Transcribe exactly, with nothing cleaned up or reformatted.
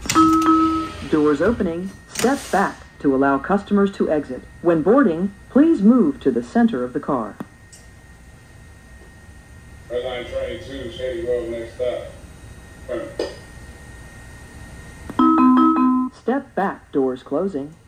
Doors opening. Step back to allow customers to exit. When boarding, please move to the center of the car. Red line train two, Shady Road, next stop. Step back, doors closing.